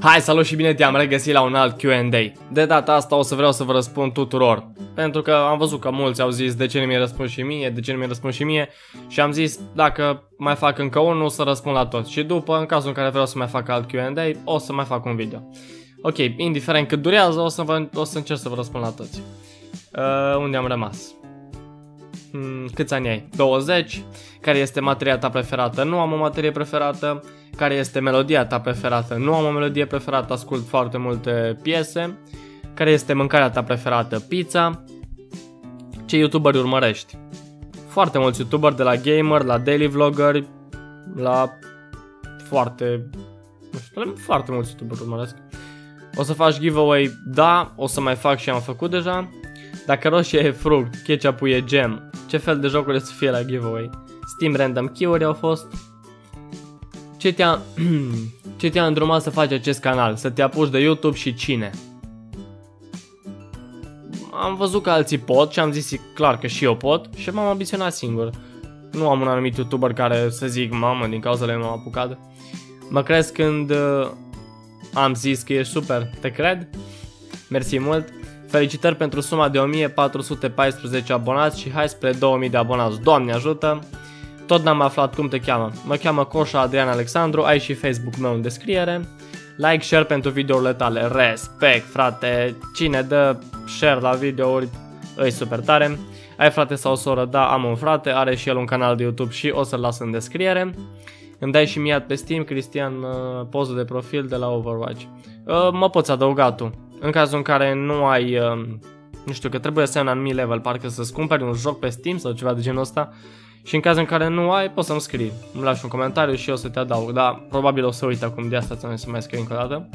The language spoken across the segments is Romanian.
Hai, salut și bine te-am regăsit la un alt Q&A. De data asta o să vreau să vă răspund tuturor, pentru că am văzut că mulți au zis de ce nu mi-e răspuns și mie, de ce nu mi-e răspuns și mie, și am zis dacă mai fac încă unul să răspund la toți. Și după, în cazul în care vreau să mai fac alt Q&A, o să mai fac un video. Ok, indiferent cât durează, o să încerc să vă răspund la toți. Unde am rămas? Câți ani ai? 20. Care este materia ta preferată? Nu am o materie preferată. Care este melodia ta preferată? Nu am o melodie preferată, ascult foarte multe piese. Care este mâncarea ta preferată? Pizza. Ce youtuberi urmărești? Foarte mulți youtuberi, de la gamer, la daily vlogger, la foarte mulți youtuberi urmăresc. O să faci giveaway? Da, o să mai fac și am făcut deja. Dacă roșia e fruct, ketchup-ul e gem, ce fel de jocuri să fie la giveaway? Steam Random Key-uri au fost. Ce te-a îndrumat să faci acest canal? Să te apuci de YouTube și cine? Am văzut că alții pot și am zis clar că și eu pot și m-am ambiționat singur. Nu am un anumit YouTuber care să zic, mamă, din cauza lui m-am apucat. Mă crezi când am zis că ești super, te cred? Mersi mult. Felicitări pentru suma de 1414 abonați și hai spre 2000 de abonați. Doamne ajută! Tot n-am aflat cum te cheamă. Mă cheamă Coșa Adrian Alexandru, ai și Facebook-ul meu în descriere. Like, share pentru videourile tale. Respect, frate! Cine dă share la videouri îi super tare. Ai frate sau soră? Da, am un frate, are și el un canal de YouTube și o să-l las în descriere. Îmi dai și mie pe Steam, Cristian, poză de profil de la Overwatch. Mă poți adăuga tu. În cazul în care nu ai, nu știu, că trebuie să ai un anumit level, parcă să-ți cumperi un joc pe Steam sau ceva de genul ăsta. Și în cazul în care nu ai, poți să-mi scrii. Îmi lași un comentariu și eu să te adaug. Dar probabil o să uit acum, de asta ți-am să mai scrii încă o dată.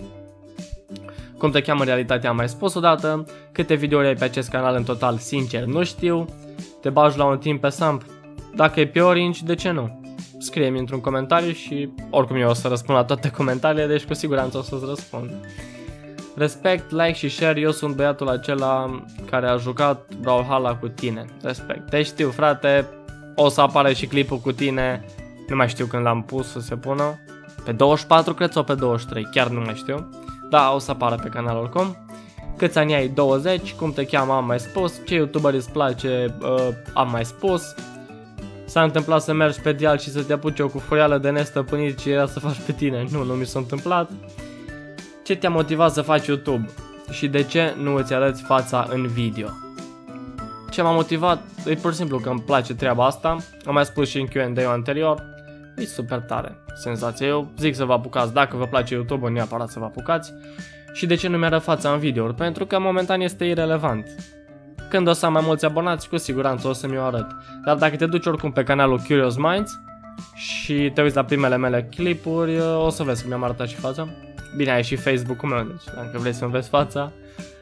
Cum te cheamă în realitate am mai spus odată. Câte videouri ai pe acest canal în total, sincer nu știu. Te bagi la un timp pe Samp? Dacă e pe Orange, de ce nu? Scrie-mi într-un comentariu și oricum eu o să răspund la toate comentariile, deci cu siguranță o să-ți răspund. Respect, like și share, eu sunt băiatul acela care a jucat Brawlhalla cu tine. Respect. Te știu, frate, o să apare și clipul cu tine, nu mai știu când l-am pus să se pună. Pe 24 cred sau pe 23, chiar nu mai știu. Da, o să apară pe canal oricum. Câți ani ai? 20, cum te cheamă am mai spus, ce youtuber îți place am mai spus. S-a întâmplat să mergi pe deal și să te apuci o cu furială de nestăpânit și era să faci pe tine? Nu mi s-a întâmplat. Ce te-a motivat să faci YouTube? Și de ce nu îți arăți fața în video? Ce m-a motivat? E pur și simplu că îmi place treaba asta. Am mai spus și în Q&A-ul anterior. E super tare senzația. Eu zic să vă apucați. Dacă vă place YouTube, neapărat să vă apucați. Și de ce nu mi-arăt fața în video? Pentru că momentan este irelevant. Când o să am mai mulți abonați, cu siguranță o să mi-o arăt. Dar dacă te duci oricum pe canalul Curious Minds și te uiți la primele mele clipuri, o să vezi că mi-am arătat și fața. Bine, ai și Facebook-ul meu, deci dacă vrei să-mi vezi fața.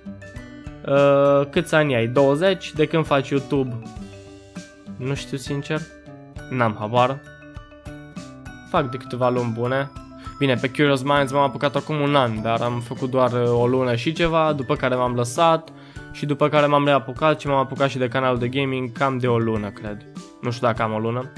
Câți ani ai? 20? De când faci YouTube? Nu știu sincer. N-am habar. Fac de câteva luni bune. Bine, pe Curious Minds m-am apucat acum un an, dar am făcut doar o lună și ceva, după care m-am lăsat. Și după care m-am reapucat și m-am apucat și de canalul de gaming cam de o lună, cred. Nu știu dacă am o lună.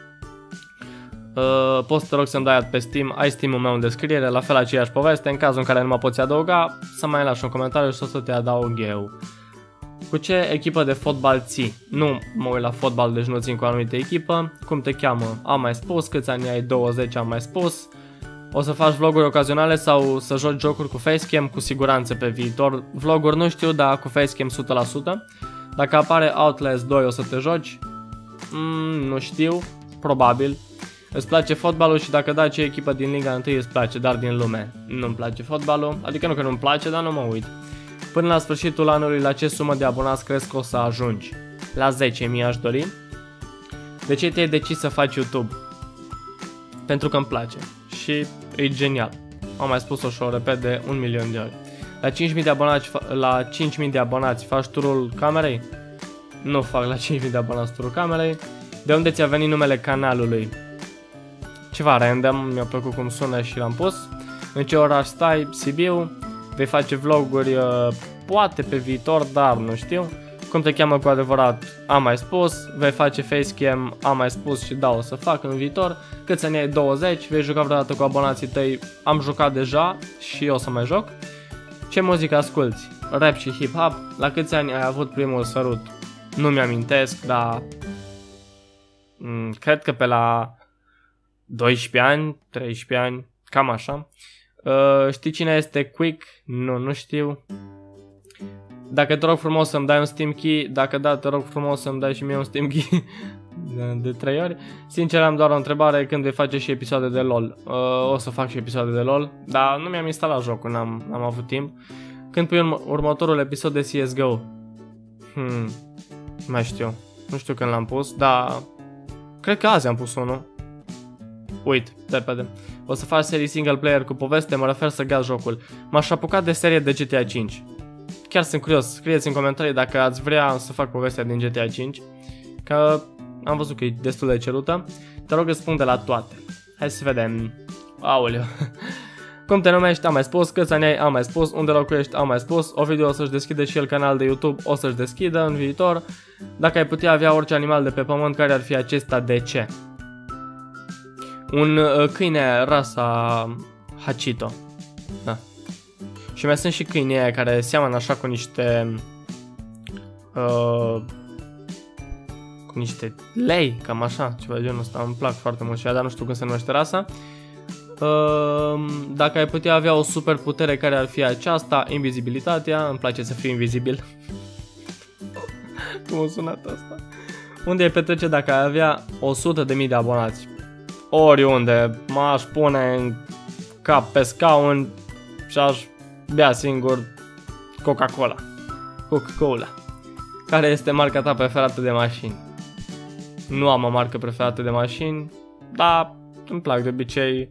Poți să te rog să-mi dai ad pe Steam, ai Steam-ul meu în descriere, la fel aceeași poveste, în cazul în care nu mă poți adăuga, să mai lași un comentariu și o să te adaug eu. Cu ce echipă de fotbal ții? Nu mă uit la fotbal, deci nu țin cu o anumită echipă. Cum te cheamă? Am mai spus. Câți ani ai? 20, am mai spus. O să faci vloguri ocazionale sau să joci jocuri cu facecam? Cu siguranță pe viitor. Vloguri nu știu, dar cu facecam 100%. Dacă apare Outlast 2 o să te joci? Nu știu, probabil. Îți place fotbalul și dacă da, ce echipă din Liga 1 îți place, dar din lume nu-mi place fotbalul, adică nu că nu-mi place, dar nu mă uit. Până la sfârșitul anului, la ce sumă de abonați crezi că o să ajungi? La 10.000 aș dori. De ce te-ai decis să faci YouTube? Pentru că îmi place și e genial. Am mai spus-o și o repet de 1 milion de ori. La 5.000 de abonați faci turul camerei? Nu fac la 5.000 de abonați turul camerei. De unde ți-a venit numele canalului? Ceva random, mi-a plăcut cum sună și l-am pus. În ce oraș stai? Sibiu. Vei face vloguri poate pe viitor, dar nu știu. Cum te cheamă cu adevărat, am mai spus. Vei face facecam, am mai spus și da, o să fac în viitor. Câți ani ai? 20, vei juca vreodată cu abonații tăi, am jucat deja și o să mai joc. Ce muzică asculti? Rap și hip-hop. La câți ani ai avut primul sărut? Nu mi-amintesc, dar cred că pe la 12 ani, 13 ani, cam așa. Știi cine este Quick? Nu știu. Dacă te rog frumos să-mi dai un Steam Key, dacă da, te rog frumos să-mi dai și mie un Steam Key de 3 ori. Sincer, am doar o întrebare, când vei face și episoade de LOL? O să fac și episoade de LOL, dar nu mi-am instalat jocul, n-am avut timp. Când pui următorul episod de CSGO? Mai știu. Nu știu când l-am pus, dar cred că azi am pus unul. Uite, repede. O să faci serii single player cu poveste, mă refer să gaz jocul. M-aș apuca de serie de GTA 5. Chiar sunt curios, scrieți în comentarii dacă ați vrea să fac povestea din GTA 5. Că am văzut că e destul de cerută. Te rog, răspund de la toate. Hai să vedem. Aoleu. Cum te numești? Am mai spus. Câți ani ai? Am mai spus. Unde locuiești? Am mai spus. Ovidiu o să-și deschide și el canal de YouTube. O să-și deschidă în viitor. Dacă ai putea avea orice animal de pe pământ, care ar fi acesta? De ce? Un câine rasa Hachito. Da. Și mai sunt și câinii aia care seamănă așa cu niște cu niște lei, cam așa, ceva de genul ăsta. Îmi plac foarte mult și aia, dar nu știu cum se numește rasa. Dacă ai putea avea o super putere, care ar fi aceasta? Invizibilitatea. Îmi place să fiu invizibil. Cum a sunat asta? Unde ai petrece dacă ai avea 100.000 de abonați? Oriunde. M-aș pune în cap pe scaun și aș bea singur Coca-Cola. Coca-Cola. Care este marca ta preferată de mașini? Nu am o marcă preferată de mașini, dar îmi plac de obicei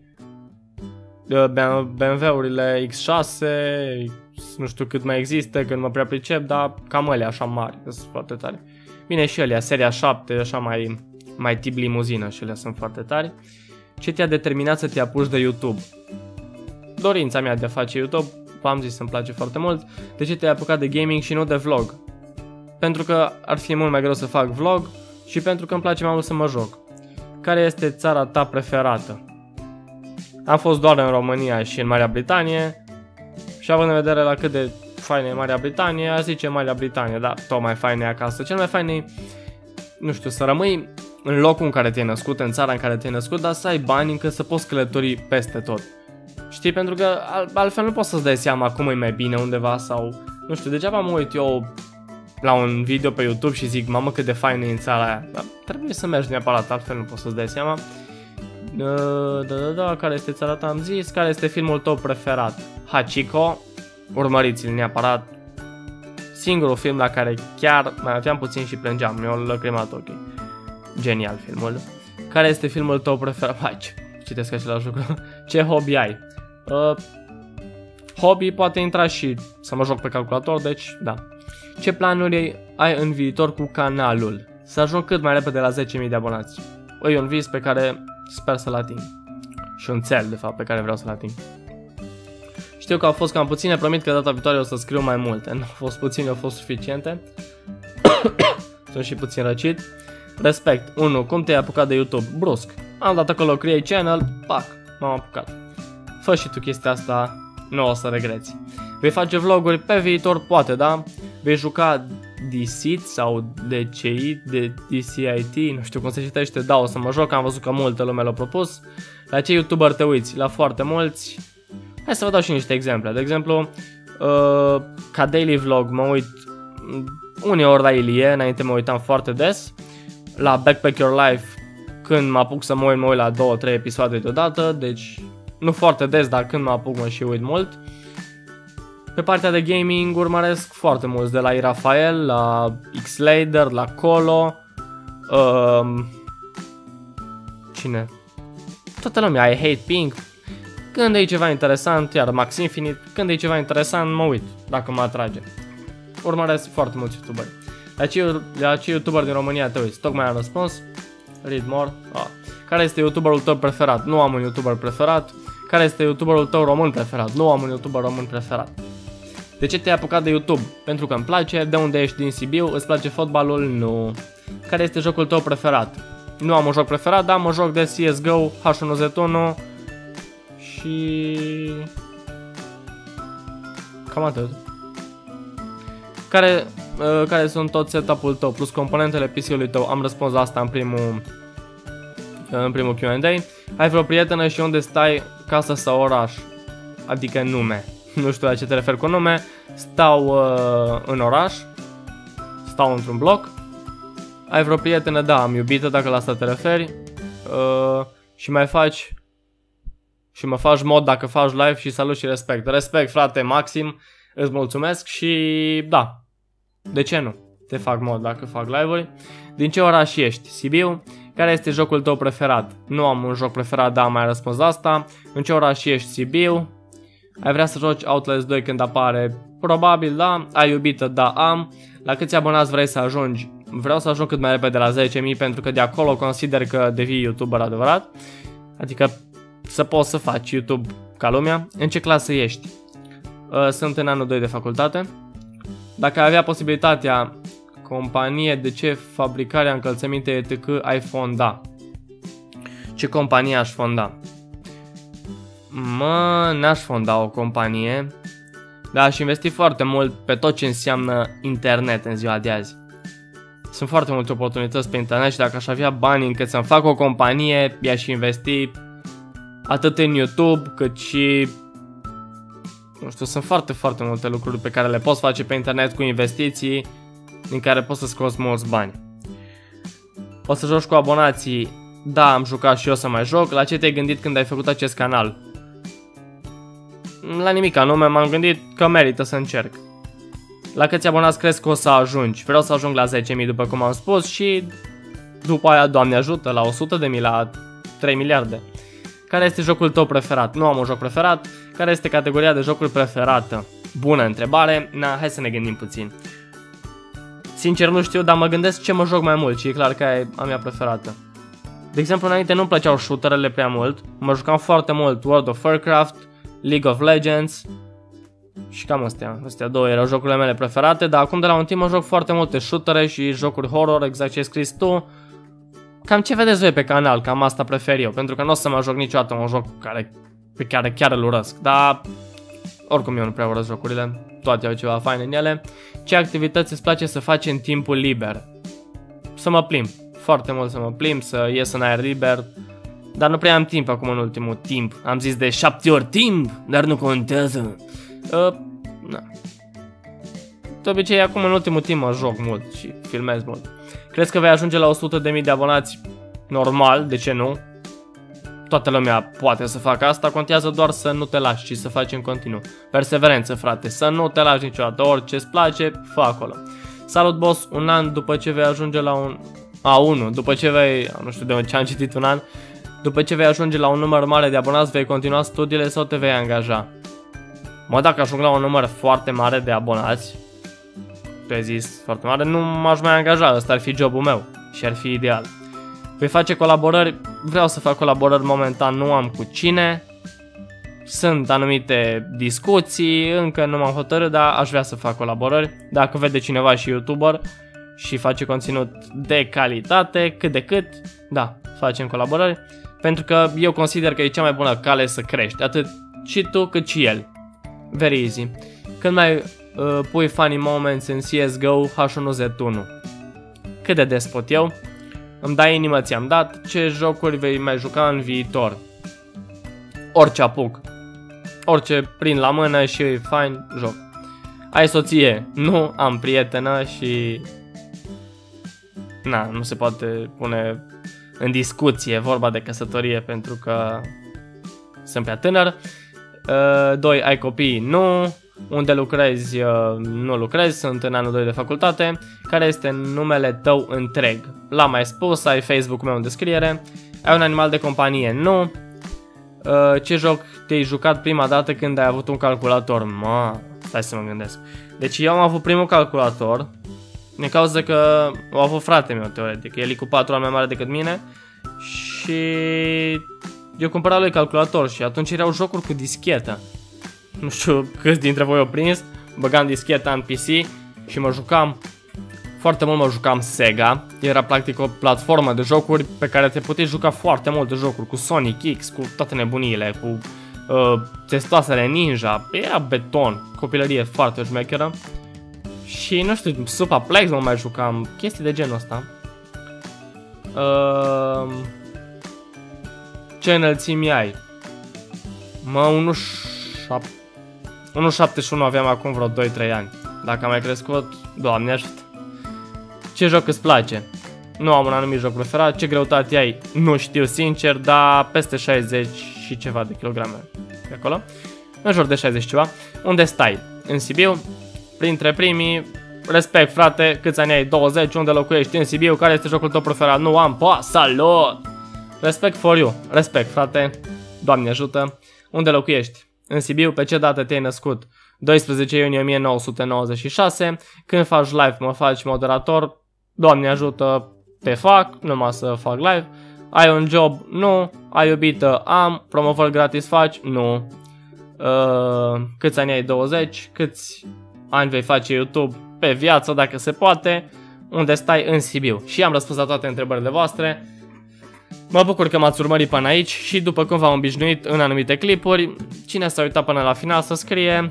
BMW-urile X6, nu știu cât mai există, când mă prea pricep, dar cam alea așa mari, sunt foarte tare. Bine, și alea, seria 7, așa mai tip limuzină, și alea sunt foarte tare. Ce te-a determinat să te apuci de YouTube? Dorința mea de a face YouTube, v-am zis, îmi place foarte mult. De ce te-ai apucat de gaming și nu de vlog? Pentru că ar fi mult mai greu să fac vlog și pentru că îmi place mai mult să mă joc. Care este țara ta preferată? Am fost doar în România și în Marea Britanie și având în vedere la cât de faină e Marea Britanie, aș zice Marea Britanie, dar tot mai fain e acasă. Cel mai fain e, nu știu, să rămâi în locul în care te-ai născut, în țara în care te-ai născut, dar să ai bani încât să poți călători peste tot. Știi, pentru că altfel nu poți să-ți dai seama cum e mai bine undeva sau, nu știu, degeaba mă uit eu la un video pe YouTube și zic, mamă, cât de fain e în țara aia. Dar trebuie să mergi neapărat, altfel nu poți să-ți dai seama. Care este țara ta? Am zis. Care este filmul tău preferat? Hachiko. Urmăriți-l neapărat. Singurul film la care chiar mai aveam puțin și plângeam. Mi-a lăcrimat ochii. Genial filmul. Care este filmul tău preferat? Hai, citesc același lucru. Ce hobby ai? Hobby poate intra și să mă joc pe calculator, deci da. Ce planuri ai în viitor cu canalul? Să ajung cât mai repede la 10.000 de abonați. E un vis pe care sper să-l ating. Și un țel, de fapt, pe care vreau să-l ating. Știu că au fost cam puține, promit că data viitoare o să scriu mai multe. Nu au fost puține, au fost suficiente. Sunt și puțin răcit. Respect. 1. Cum te-ai apucat de YouTube? Brusc. Am dat acolo create channel, pac, m-am apucat. Fă și tu chestia asta, nu o să regreți. Vei face vloguri pe viitor, poate, da? Vei juca Deceit sau DCIT, nu știu cum se citește, da, o să mă joc, am văzut că multă lume l-a propus. La ce YouTuber te uiți? La foarte mulți. Hai să vă dau și niște exemple. De exemplu, ca daily vlog mă uit uneori la Ilie, înainte mă uitam foarte des. La Backpack Your Life, când mă apuc să mă uit la 2-3 episoade deodată, deci nu foarte des, dar când mă apuc mă și uit mult. Pe partea de gaming urmăresc foarte mulți, de la Irafael, la Xlader, la Colo, cine? Toată lumea, I Hate Pink. Când e ceva interesant, iar Max Infinite, când e ceva interesant mă uit, dacă mă atrage. Urmăresc foarte mulți youtuberi. La ce youtuber din România te uiți? Tocmai am răspuns. Read more. Care este youtuberul tău preferat? Nu am un youtuber preferat. Care este youtuberul tău român preferat? Nu am un youtuber român preferat. De ce te-ai apucat de YouTube? Pentru că îmi place. De unde ești? Din Sibiu. Îți place fotbalul? Nu. Care este jocul tău preferat? Nu am un joc preferat, dar am un joc de CSGO, H1Z1 și... cam atât. Care sunt tot setup-ul tău plus componentele PC-ului tău? Am răspuns la asta în primul Q&A. Ai vreo prietenă și unde stai, casă sau oraș? Adică nume. Nu știu la ce te referi cu nume. Stau în oraș. Stau într-un bloc. Ai vreo prietenă? Da, am iubită, dacă la asta te referi. Și mai faci... și mă faci mod dacă faci live și salut și respect. Respect, frate, maxim. Îți mulțumesc și da. De ce nu? Te fac mod dacă fac live-uri. Din ce oraș ești? Sibiu. Care este jocul tău preferat? Nu am un joc preferat, dar am mai răspuns la asta. În ce oraș ești? Sibiu. Ai vrea să joci Outlast 2 când apare? Probabil, da. Ai iubită? Da, am. La câți abonați vrei să ajungi? Vreau să ajung cât mai repede la 10.000 pentru că de acolo consider că devii YouTuber adevărat. Adică să poți să faci YouTube ca lumea. În ce clasă ești? Sunt în anul 2 de facultate. Dacă ai avea posibilitatea, companie de ce fabricarea încălțăminte etc. ai fonda? Ce companie aș fonda? N-aș fonda o companie, dar aș investi foarte mult pe tot ce înseamnă internet în ziua de azi. Sunt foarte multe oportunități pe internet și dacă aș avea bani încât să-mi fac o companie, i-aș investi atât în YouTube cât și... nu știu, sunt foarte multe lucruri pe care le poți face pe internet cu investiții din care poți să scoți mulți bani. O să joci cu abonații? Da, am jucat și eu să mai joc. La ce te-ai gândit când ai făcut acest canal? La nimic anume, m-am gândit că merită să încerc. La câți abonați crezi că o să ajungi? Vreau să ajung la 10.000 după cum am spus și după aia, Doamne ajută, la 100.000, la 3 miliarde. Care este jocul tău preferat? Nu am un joc preferat. Care este categoria de jocuri preferată? Bună întrebare. Hai să ne gândim puțin. Sincer nu știu, dar mă gândesc ce mă joc mai mult și e clar că e a mea preferată. De exemplu, înainte nu-mi plăceau shooterele prea mult. Mă jucam foarte mult World of Warcraft, League of Legends și cam astea două erau jocurile mele preferate, dar acum de la un timp mă joc foarte multe shootere și jocuri horror, exact ce ai scris tu. Cam ce vedeți voi pe canal, cam asta prefer eu, pentru că nu o să mă joc niciodată un joc pe care chiar îl urăsc, dar oricum eu nu prea urăsc jocurile, toate au ceva fain în ele. Ce activități îți place să faci în timpul liber? Să mă plimb, foarte mult să mă plimb, să ies în aer liber, dar nu prea am timp acum în ultimul timp. Am zis de 7 ori timp, dar nu contează. De obicei acum în ultimul timp mă joc mult și filmez mult. Crezi că vei ajunge la 100.000 de abonați? Normal, de ce nu? Toată lumea poate să facă asta, contează doar să nu te lași și să faci în continuu. Perseverență, frate, să nu te lași niciodată, orice îți place, fă acolo. Salut, boss, un an după ce vei ajunge la un... după ce vei... nu știu de ce am citit un an. După ce vei ajunge la un număr mare de abonați, vei continua studiile sau te vei angaja? Dacă ajung la un număr foarte mare de abonați, tu ai zis foarte mare, nu m-aș mai angaja, ăsta ar fi jobul meu și ar fi ideal. Vei face colaborări? Vreau să fac colaborări, momentan nu am cu cine. Sunt anumite discuții, încă nu m-am hotărât, dar aș vrea să fac colaborări. Dacă vede cineva și YouTuber și face conținut de calitate, cât de cât, da, facem colaborări. Pentru că eu consider că e cea mai bună cale să crești, atât și tu cât și el. Very easy. Când mai pui funny moments în CSGO H1Z1? Cât de des pot eu? Îmi dai inimă, ți-am dat. Ce jocuri vei mai juca în viitor? Orice apuc. Orice prind la mână și e fain, joc. Ai soție? Nu, am prietenă și... nu se poate pune în discuție vorba de căsătorie pentru că sunt prea tânăr. 2. Ai copii? Nu. Unde lucrezi? Nu lucrezi, sunt în anul 2 de facultate. Care este numele tău întreg? L-am mai spus, ai Facebook-ul meu în descriere. Ai un animal de companie? Nu. Ce joc te-ai jucat prima dată când ai avut un calculator? Stai să mă gândesc. Deci eu am avut primul calculator din cauza că o avut fratele meu, teoretic. El e cu 4 ani mai mare decât mine și eu cumpăram lui calculator și atunci erau jocuri cu dischetă. Nu știu câți dintre voi au prins. băgam discheta în PC și mă jucam, foarte mult mă jucam Sega. Era practic o platformă de jocuri pe care te puteai juca foarte multe jocuri, cu Sonic X, cu toate nebuniile, cu testoasele Ninja, era beton, copilărie foarte șmecheră. Și nu știu, Supaplex mă mai jucam, chestii de genul ăsta. Ce înălțimi ai? Mă, 1.71 aveam acum vreo 2-3 ani. Dacă am mai crescut, Doamne ajută. Ce joc îți place? Nu am un anumit joc preferat. Ce greutate ai? Nu știu sincer, dar peste 60 și ceva de kilograme pe acolo. În jur de 60 ceva. Unde stai? În Sibiu? Printre primii. Respect, frate. Câți ani ai? 20. Unde locuiești? În Sibiu. Care este jocul tău preferat? Nu am. Salut! Respect for you. Respect, frate. Doamne ajută. Unde locuiești? În Sibiu. Pe ce dată te-ai născut? 12 iunie 1996. Când faci live, mă faci moderator? Doamne ajută, te fac, numai să fac live. Ai un job? Nu. Ai iubită? Am. Promovări gratis faci? Nu. Câți ani ai? 20. Câți ani vei face YouTube pe viață, dacă se poate? Unde stai? În Sibiu. Și am răspuns la toate întrebările voastre. Mă bucur că m-ați urmărit până aici și după cum v-am obișnuit în anumite clipuri, cine s-a uitat până la final să scrie...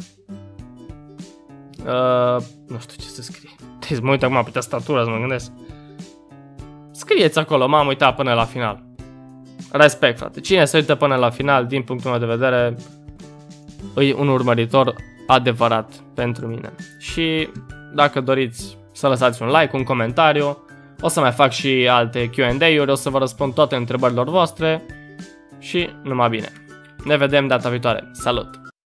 nu știu ce să scrie. Trebuie să mă uit acum pe tastatură să mă gândesc. Scrieți acolo, m-am uitat până la final. Respect, frate. Cine se uită până la final, din punctul meu de vedere, e un urmăritor adevărat pentru mine. Și dacă doriți să lăsați un like, un comentariu, o să mai fac și alte Q&A-uri, o să vă răspund toate întrebările voastre și numai bine. Ne vedem data viitoare. Salut!